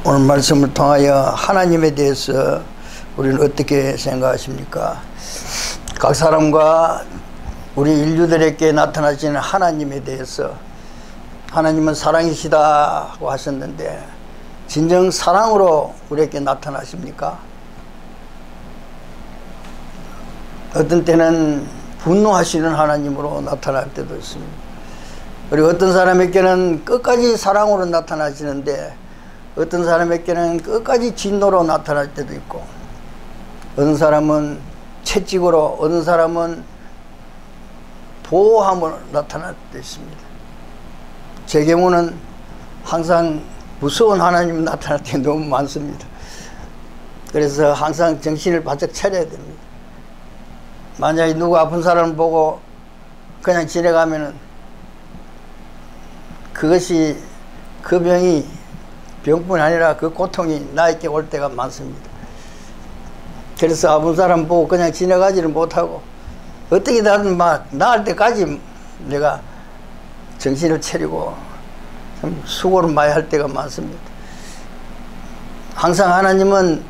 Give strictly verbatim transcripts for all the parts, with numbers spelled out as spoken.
오늘 말씀을 통하여 하나님에 대해서 우리는 어떻게 생각하십니까? 각 사람과 우리 인류들에게 나타나시는 하나님에 대해서, 하나님은 사랑이시다고 하셨는데 진정 사랑으로 우리에게 나타나십니까? 어떤 때는 분노하시는 하나님으로 나타날 때도 있습니다. 그리고 어떤 사람에게는 끝까지 사랑으로 나타나시는데 어떤 사람에게는 끝까지 진노로 나타날 때도 있고, 어떤 사람은 채찍으로, 어떤 사람은 보호함으로 나타날 때도 있습니다. 제 경우는 항상 무서운 하나님이 나타날 때 너무 많습니다. 그래서 항상 정신을 바짝 차려야 됩니다. 만약에 누구 아픈 사람을 보고 그냥 지나가면은 그것이, 그 병이 병뿐 아니라 그 고통이 나에게 올 때가 많습니다. 그래서 아픈 사람 보고 그냥 지나가지를 못하고 어떻게든 막 나을 때까지 내가 정신을 차리고 수고를 많이 할 때가 많습니다. 항상 하나님은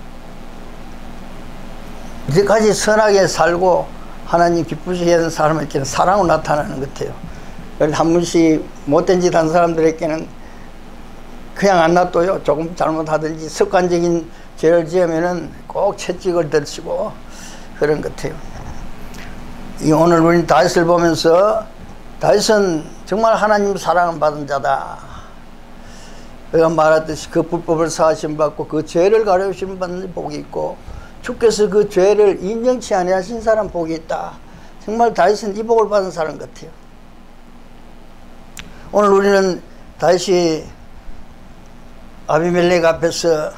이제까지 선하게 살고 하나님 기쁘시게 하는 사람에게는 사랑으로 나타나는 것 같아요. 그래서 한 번씩 못된 짓 한 사람들에게는 그냥 안 놔둬요. 조금 잘못하든지 습관적인 죄를 지으면은 꼭 채찍을 들시고 그런 것 같아요. 이 오늘 우리 다윗을 보면서, 다윗은 정말 하나님 사랑을 받은 자다. 그가 말했듯이 그 불법을 사하심 받고 그 죄를 가려우심 받는 복이 있고, 주께서 그 죄를 인정치 아니하신 사람 복이 있다. 정말 다윗은 이 복을 받은 사람 같아요. 오늘 우리는 다윗이 아비멜렉 앞에서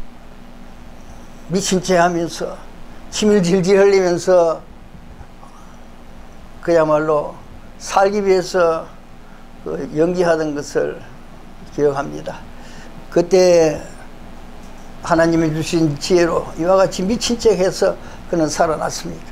미친 체 하면서 침을 질질 흘리면서 그야말로 살기 위해서 그 연기하던 것을 기억합니다. 그때 하나님이 주신 지혜로 이와 같이 미친 척 해서 그는 살아났습니다.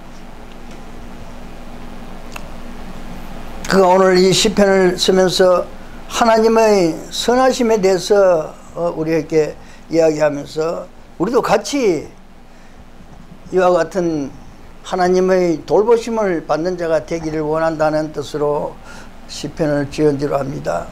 그가 오늘 이 시편을 쓰면서 하나님의 선하심에 대해서 우리에게 이야기하면서 우리도 같이 이와 같은 하나님의 돌보심을 받는 자가 되기를 원한다는 뜻으로 시편을 지은지로 합니다.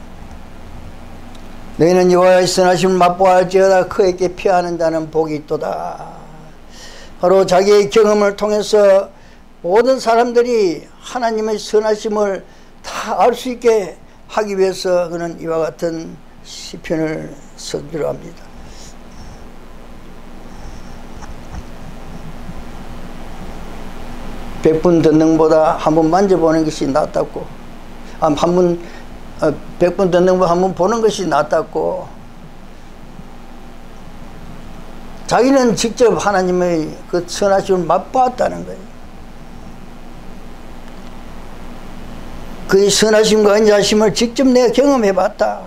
너희는 여호와의 선하심을 맛보아할지어다. 그에게 피하는 자는 복이 있도다. 바로 자기의 경험을 통해서 모든 사람들이 하나님의 선하심을 다 알 수 있게 하기 위해서 그는 이와 같은 시편을 쓰기로 합니다. 백 번 듣는 보다 한 번 만져보는 것이 낫다고, 한 번 백 번 듣는 거 한 번 보는 것이 낫다고, 자기는 직접 하나님의 그 선하심을 맛보았다는 거예요. 그의 선하심과 은혜하심을 직접 내가 경험해 봤다.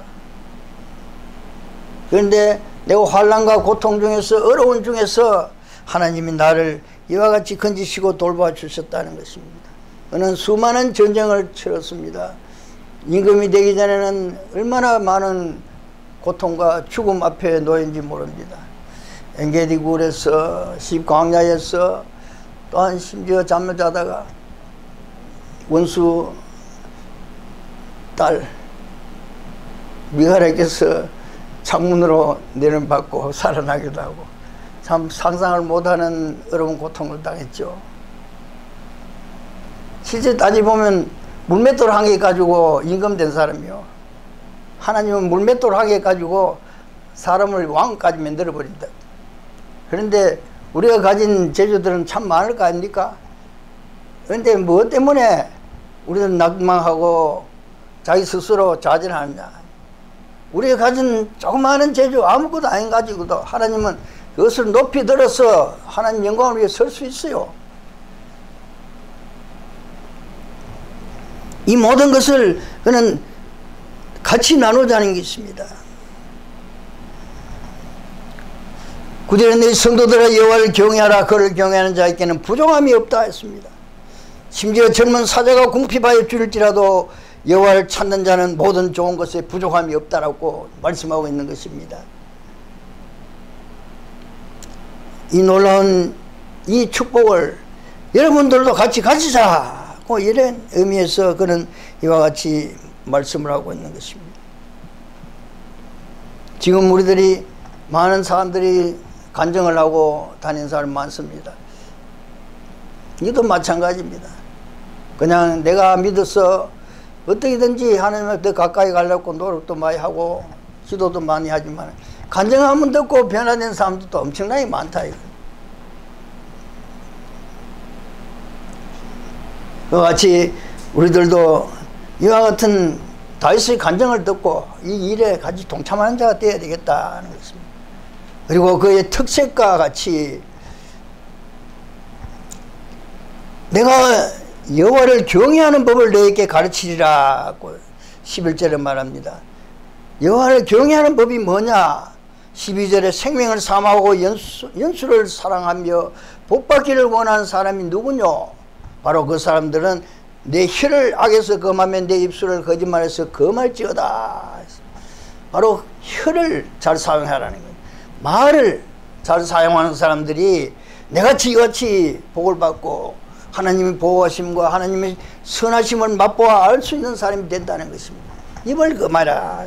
그런데 내가 환난과 고통 중에서, 어려운 중에서 하나님이 나를 이와 같이 건지시고 돌봐 주셨다는 것입니다. 그는 수많은 전쟁을 치렀습니다. 임금이 되기 전에는 얼마나 많은 고통과 죽음 앞에 놓인지 모릅니다. 엔게디 굴에서, 십광야에서, 또한 심지어 잠을 자다가 원수 딸 미갈에게서 창문으로 내려받고 살아나기도 하고, 참 상상을 못하는 어려운 고통을 당했죠. 실제 따지보면 물맷돌 한 개 가지고 임금된 사람이요, 하나님은 물맷돌 한 개 가지고 사람을 왕까지 만들어버린다. 그런데 우리가 가진 재주들은 참 많을 거 아닙니까? 그런데 무엇 때문에 우리는 낙망하고 자기 스스로 좌절하느냐? 우리가 가진 조그마한 재주 아무것도 아닌 가지고도 하나님은 그것을 높이 들어서 하나님 영광을 위해 설 수 있어요. 이 모든 것을 그는 같이 나누자는 게 있습니다. 구절에 너희 성도들아 여호와를 경외하라. 그를 경외하는 자에게는 부족함이 없다 했습니다. 심지어 젊은 사자가 궁핍하여 줄일지라도 여호와를 찾는 자는 모든 좋은 것에 부족함이 없다라고 말씀하고 있는 것입니다. 이 놀라운 이 축복을 여러분들도 같이 가지자. 이런 의미에서 그는 이와 같이 말씀을 하고 있는 것입니다. 지금 우리들이 많은 사람들이 간증을 하고 다니는 사람 많습니다. 이것도 마찬가지입니다. 그냥 내가 믿어서 어떻게든지 하나님을 더 가까이 가려고 노력도 많이 하고 기도도 많이 하지만 간증하면 듣고 변화된 사람들도 엄청나게 많다. 이거. 그와 같이 우리들도 이와 같은 다윗의 간증을 듣고 이 일에 같이 동참하는 자가 되어야 되겠다는 것입니다. 그리고 그의 특색과 같이 내가 여호와를 경외하는 법을 너에게 가르치리라고 십일 절에 말합니다. 여호와를 경외하는 법이 뭐냐? 십이 절에 생명을 사모하고 연수, 연수를 사랑하며 복받기를 원하는 사람이 누구뇨? 바로 그 사람들은 내 혀를 악에서 금하며 내 입술을 거짓말해서 금할지어다. 바로 혀를 잘 사용하라는 거예요. 말을 잘 사용하는 사람들이 내같이 이같이 복을 받고 하나님의 보호하심과 하나님의 선하심을 맛보아 알 수 있는 사람이 된다는 것입니다. 입을 금하라.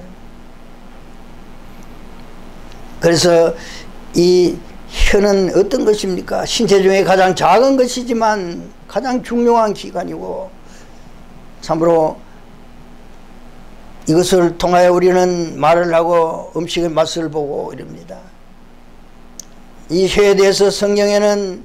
그래서 이 혀는 어떤 것입니까? 신체 중에 가장 작은 것이지만 가장 중요한 기관이고 참으로 이것을 통하여 우리는 말을 하고 음식의 맛을 보고 이럽니다. 이 혀에 대해서 성경에는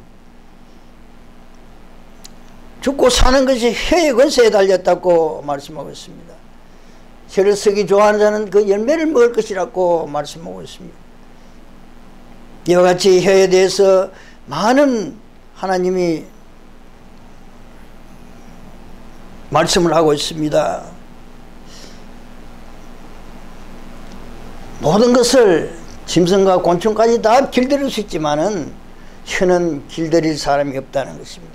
죽고 사는 것이 혀의 권세에 달렸다고 말씀하고 있습니다. 혀를 쓰기 좋아하는 자는 그 열매를 먹을 것이라고 말씀하고 있습니다. 이와 같이 혀에 대해서 많은 하나님이 말씀을 하고 있습니다. 모든 것을 짐승과 곤충까지 다 길들일 수 있지만은 혀는 길들일 사람이 없다는 것입니다.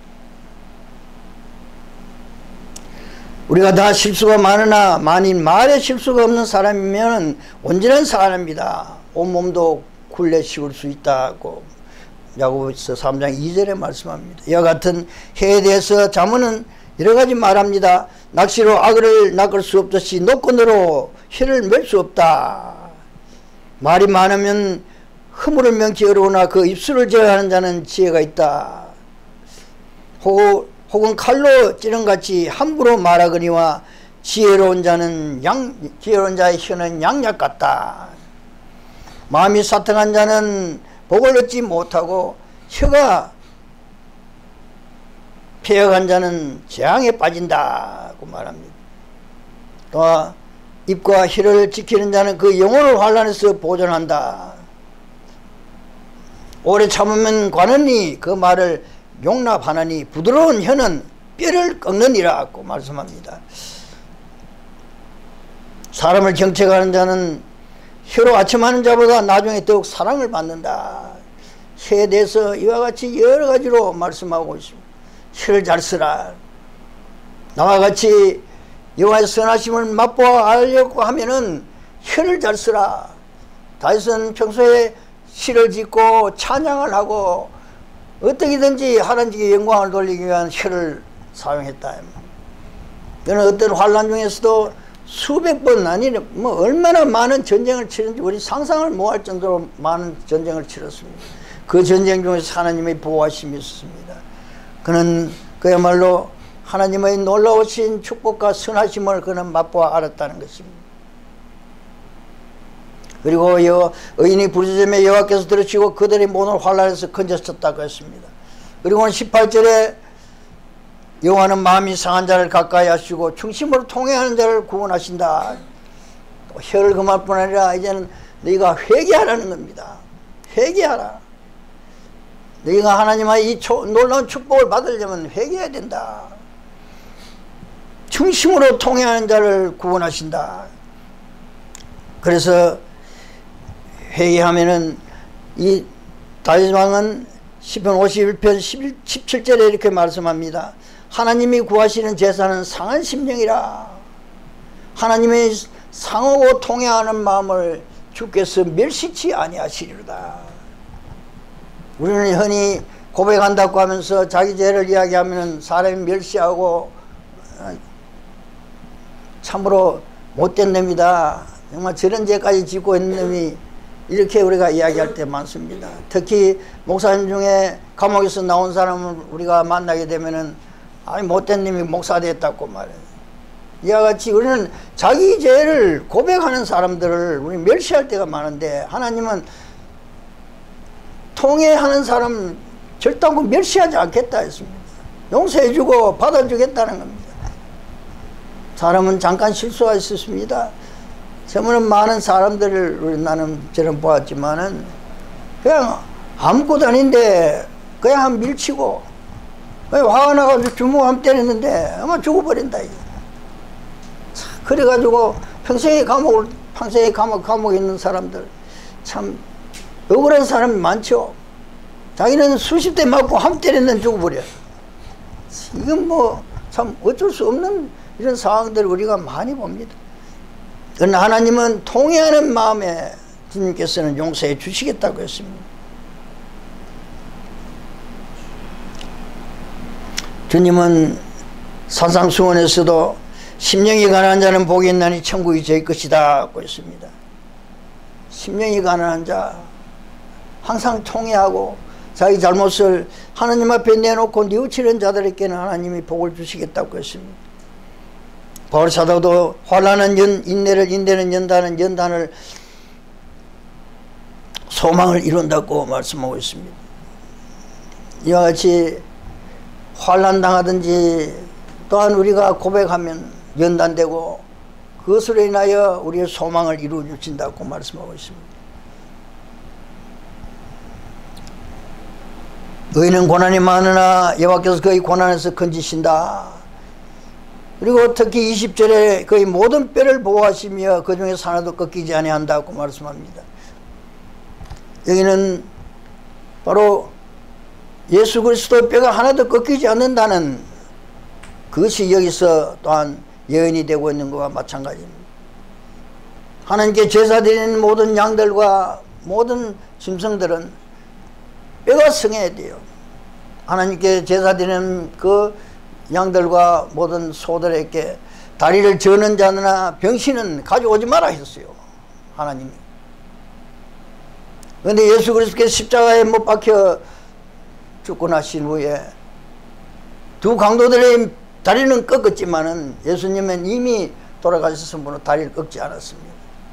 우리가 다 실수가 많으나 만일 말에 실수가 없는 사람이면 온전한 사람입니다. 온몸도 굴레 씌울 수 있다고 야고보서 삼 장 이 절에 말씀합니다. 이와 같은 혀에 대해서 자문은 여러 가지 말합니다. 낚시로 악어를 낚을 수 없듯이 노건으로 혀를 맬 수 없다. 말이 많으면 허물을 명치 어려우나 그 입술을 제어하는 자는 지혜가 있다. 혹, 혹은 칼로 찌른같이 함부로 말하거니와 지혜로운 자는 양, 지혜로운 자의 혀는 양약 같다. 마음이 사탕한 자는 복을 얻지 못하고 혀가 폐역한 자는 재앙에 빠진다고 말합니다. 또 입과 혀를 지키는 자는 그 영혼을 환난에서 보존한다. 오래 참으면 관하니 그 말을 용납하나니 부드러운 혀는 뼈를 꺾느니라고 말씀합니다. 사람을 경책하는 자는 혀로 아첨하는 자보다 나중에 더욱 사랑을 받는다. 혀에 대해서 이와 같이 여러 가지로 말씀하고 있습니다. 혀를 잘 쓰라. 나와 같이 여호와의 선하심을 맛보아 알려고 하면은 혀를 잘 쓰라. 다윗은 평소에 시를 짓고 찬양을 하고 어떻게든지 하나님께 영광을 돌리기 위한 혀를 사용했다. 그는 어떤 환난 중에서도 수백 번 아니면 뭐 얼마나 많은 전쟁을 치른지 우리 상상을 못할 정도로 많은 전쟁을 치렀습니다. 그 전쟁 중에서 하나님의 보호하심이 있었습니다. 그는 그야말로 하나님의 놀라우신 축복과 선하심을 그는 맛보아 알았다는 것입니다. 그리고 여, 의인이 부르짖음에 여호와께서 들으시고 그들의 모든 환난에서 건졌었다고 했습니다. 그리고 십팔 절에 여호와는 마음이 상한 자를 가까이 하시고 충심으로 통행하는 자를 구원하신다. 또 혀를 금할 뿐 아니라 이제는 너희가 회개하라는 겁니다. 회개하라. 너희가 하나님의 이 초, 놀라운 축복을 받으려면 회개해야 된다. 중심으로 통행하는 자를 구원하신다. 그래서 회개하면은 이 다윗 왕은 시편 오십일 편 십칠 절에 이렇게 말씀합니다. 하나님이 구하시는 제사는 상한 심령이라. 하나님의 상하고 통행하는 마음을 주께서 멸시치 아니하시리로다. 우리는 흔히 고백한다고 하면서 자기 죄를 이야기하면 사람이 멸시하고 참으로 못된 놈이다, 정말 저런 죄까지 짓고 있는 놈이, 이렇게 우리가 이야기할 때 많습니다. 특히 목사님 중에 감옥에서 나온 사람을 우리가 만나게 되면은 아니 못된 놈이 목사 됐다고 말해요. 이와 같이 우리는 자기 죄를 고백하는 사람들을 우리 멸시할 때가 많은데, 하나님은 통회하는 사람 절단고 멸시하지 않겠다 했습니다. 용서해주고 받아주겠다는 겁니다. 사람은 잠깐 실수가 있었습니다. 저번에 많은 사람들을 우리 나는 저는 보았지만은 그냥 아무것도 아닌데 그냥 밀치고 화가 나가지고 주먹 때렸는데 아마 죽어버린다. 그래가지고 평생에 감옥을 평생에 감옥 감옥에 있는 사람들 참 억울한 사람이 많죠. 자기는 수십 대 맞고 한 때리는 죽어버려. 이건 뭐 참 어쩔 수 없는 이런 상황들을 우리가 많이 봅니다. 그러나 하나님은 통회하는 마음에 주님께서는 용서해 주시겠다고 했습니다. 주님은 산상수훈에서도 심령이 가난한 자는 복이 있나니 천국이 저희 것이다 하고 했습니다. 심령이 가난한 자, 항상 통회하고 자기 잘못을 하나님 앞에 내놓고 뉘우치는 자들에게는 하나님이 복을 주시겠다고 했습니다. 바울 사도도 환난은 연, 인내를, 인내는 연단은 연단을 소망을 이룬다고 말씀하고 있습니다. 이와 같이 환난 당하든지 또한 우리가 고백하면 연단되고 그것으로 인하여 우리의 소망을 이루어 주신다고 말씀하고 있습니다. 의인은 고난이 많으나 여호와께서 그의 고난에서 건지신다. 그리고 특히 이십 절에 그의 모든 뼈를 보호하시며 그 중에서 하나도 꺾이지 아니한다고 말씀합니다. 여기는 바로 예수 그리스도의 뼈가 하나도 꺾이지 않는다는 그것이 여기서 또한 예언이 되고 있는 것과 마찬가지입니다. 하나님께 제사 드리는 모든 양들과 모든 짐승들은 뼈가 성해야 돼요. 하나님께 제사 드리는 그 양들과 모든 소들에게 다리를 저는 자나 병신은 가져오지 마라 했어요, 하나님이. 그런데 예수 그리스도께서 십자가에 못 박혀 죽고 나신 후에 두 강도들의 다리는 꺾었지만은 예수님은 이미 돌아가셔서 분은 다리를 꺾지 않았습니다.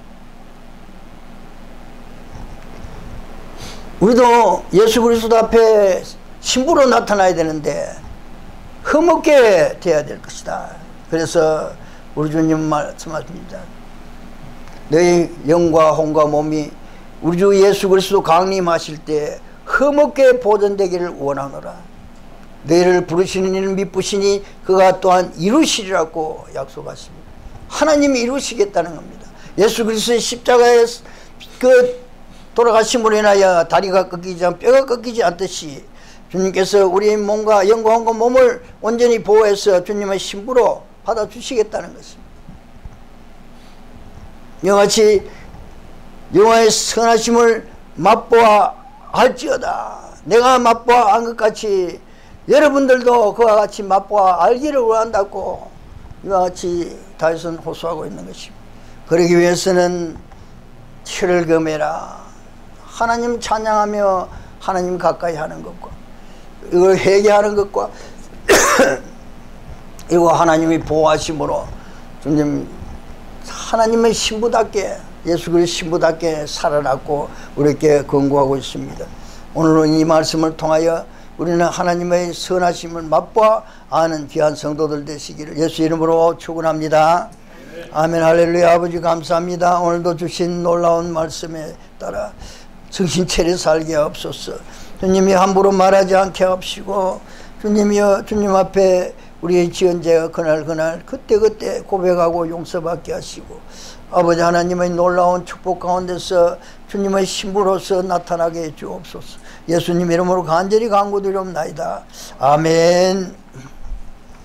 우리도 예수 그리스도 앞에 신부로 나타나야 되는데 흠없게 되어야 될 것이다. 그래서 우리 주님 말씀하십니다. 너희 영과 혼과 몸이 우리 주 예수 그리스도 강림하실 때 흠없게 보존되기를 원하노라. 너희를 부르시는 이는 미쁘시니 그가 또한 이루시리라고 약속하십니다. 하나님이 이루시겠다는 겁니다. 예수 그리스도의 십자가에 그 돌아가심으로 인하여 다리가 꺾이지 않고 뼈가 꺾이지 않듯이 주님께서 우리의 몸과 영과 혼과 몸을 온전히 보호해서 주님의 신부로 받아주시겠다는 것입니다. 이와 같이 여호와의 선하심을 맛보아 알지어다. 내가 맛보아 안 것 같이 여러분들도 그와 같이 맛보아 알기를 원한다고 이와 같이 다윗은 호소하고 있는 것입니다. 그러기 위해서는 철을 금해라. 하나님 찬양하며 하나님 가까이 하는 것과 이걸 회개하는 것과 이거 하나님이 보호하심으로 주님 하나님의 신부답게 예수 그리스도의 신부답게 살아났고 우리에게 권고하고 있습니다. 오늘은 이 말씀을 통하여 우리는 하나님의 선하심을 맛보아 아는 귀한 성도들 되시기를 예수 이름으로 축원합니다. 아멘. 할렐루야. 아버지 감사합니다. 오늘도 주신 놀라운 말씀에 따라 정신 차려 살게 하옵소서. 주님이 함부로 말하지 않게 하옵시고 주님이여 주님 앞에 우리의 지은 죄가 그날 그날 그때그때 고백하고 용서받게 하시고 아버지 하나님의 놀라운 축복 가운데서 주님의 신부로서 나타나게 해 주옵소서. 예수님 이름으로 간절히 간구드리옵나이다. 아멘.